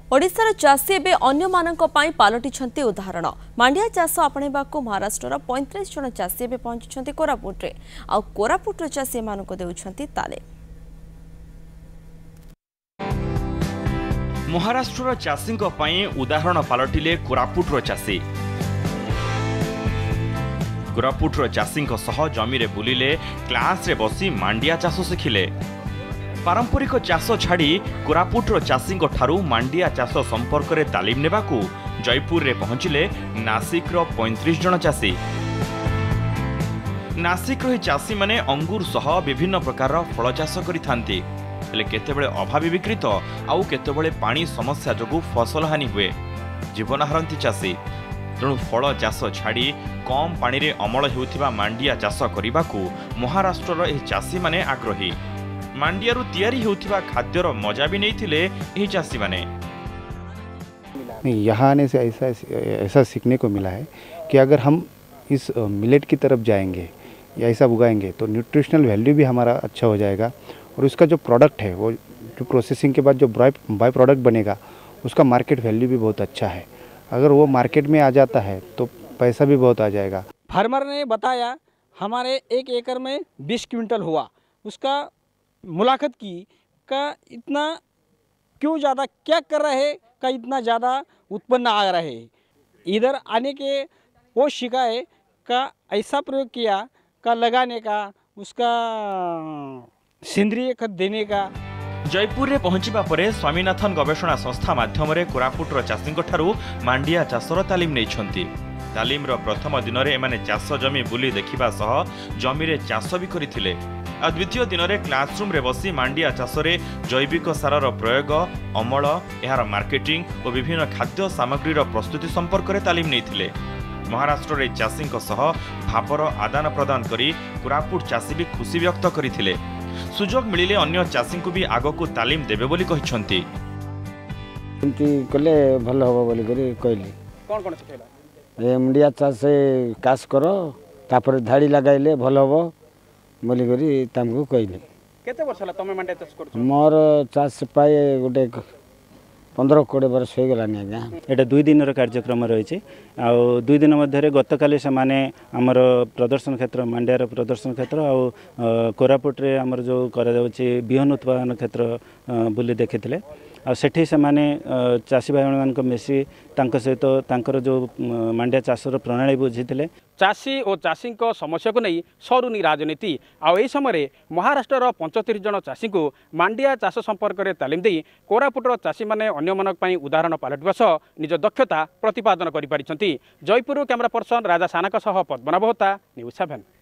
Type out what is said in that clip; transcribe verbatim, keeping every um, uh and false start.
ओडिशार चाषी एवं अन्य पलटि उदाहरण मांडिया चाष आपणेबाकू महाराष्ट्र पैंतीस जन चाषी एवं पहुंची कोरापुटे आ कोरापुट चाषी एमानकु देउछंती तालीम। महाराष्ट्र चाषी उदाहरण पलटिले कोरापुटर चाषी। कोरापुटर चाषी जमी बुलिले क्लास रे बसी मांडिया चाष शिखिले। पारंपरिक चाष छाड़ी कोरापुटर चाषी ठारू मांडिया चाष संपर्क में तालीम नेबाकू जयपुर रे पहुंचिले नासिक रो पैंतीस जन चाषी। नासिक रो चाषी माने अंगूर सह विभिन्न प्रकार फल चाष करिथांती। हेले केतेबेले अभावी विकृत आउ केतेबेले पानी समस्या जोगु फसल हानि हुए, जीवन हारंती चाषी। तेणु फल चाष छाड़ी कम पानी रे अमल हेउथिबा मांडिया चाष करिबाकू महाराष्ट्रर एही चाषी माने आग्रही। मांडियारू तैयारी होतिबा खाद्यर मजा भी नहीं थिले यही चाषी माने। यहाँ आने से ऐसा ऐसा सीखने को मिला है कि अगर हम इस मिलेट की तरफ जाएंगे या ऐसा उगाएंगे तो न्यूट्रिशनल वैल्यू भी हमारा अच्छा हो जाएगा और उसका जो प्रोडक्ट है वो जो प्रोसेसिंग के बाद जो बाय प्रोडक्ट बनेगा उसका मार्केट वैल्यू भी बहुत अच्छा है। अगर वो मार्केट में आ जाता है तो पैसा भी बहुत आ जाएगा। फार्मर ने बताया हमारे एक एकड़ में बीस क्विंटल हुआ, उसका मुलाकात की का इतना क्यों ज़्यादा क्या कर रहे का इतना ज़्यादा उत्पन्न आ रहे। इधर आने के वो शिकायत का ऐसा प्रयोग किया का लगाने का उसका सेंद्रीय खत देने का। जयपुर रे पहुंचीबा परे स्वामीनाथन गवेषणा संस्था माध्यम रे कोरापुटर चाषी ठारू मांडिया चाषर तालीम नेइछंती। तालीम रो प्रथम दिन रे एमाने चाष जमी बुली देखिबा सह जमी रे चाष भी करिथिले। आ द्वितीय दिन में क्लासरूम रे बसी मांडिया चाष रे जैविक सारर प्रयोग, अमल, यार मार्केटिंग और विभिन्न खाद्य सामग्री प्रस्तुति संपर्क में तालीम नहीं। महाराष्ट्र रे चाषी भावर आदान प्रदान करी कोरापुट चाषी भी खुशी व्यक्त करते। सुजोग मिलिले अन्य चाषी को भी आगको तालीम देबे बोली कहिसंती। कले भल हो बोली करी कहली कौन कौन सिखेला ए मांडिया चाष कास करो तापर धाड़ी लगाइले भल हो बोली करी तमको कहली। केते वर्ष होला तमे मांडिया चाष करछ? मोर चाष पाए गोटे पंद्रह कोड़े वर्ष हो गलानी आज्ञा। एटा दुई दिन कार्यक्रम रही आ दुई दिन मध्य गतकाली से माने आमर प्रदर्शन क्षेत्र मांडियार प्रदर्शन क्षेत्र आ कोरापुटे आमर जो करा जाउछि बिहन उत्पादन क्षेत्र बुली देखिथिले। आ सेठी से माने चाषी भाई मानक मिसी तांक सहित तांकर जो मांडिया चाषर प्रणाली बुझीथिले। चाषी और चाषी समस्या को नहीं सरुनी राजनीति आउ समय महाराष्ट्र पंचतीस जन चाषी को मांडिया चाष संपर्क में तालीम दे कोरापुटर चाषी मैंने अन्य उदाहरण पलटा सह निज दक्षता प्रतिपादन कर। जयपुर कैमरा पर्सन राजा सानाक सह पद्मनाभ होता न्यूज़ सेवन।